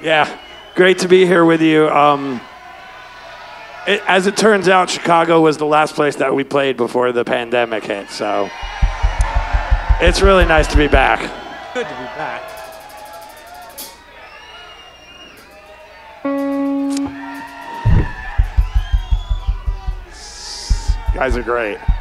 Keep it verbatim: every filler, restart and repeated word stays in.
Yeah, great to be here with you. Um, it, as it turns out, Chicago was the last place that we played before the pandemic hit, so it's really nice to be back. Good to be back. You guys are great.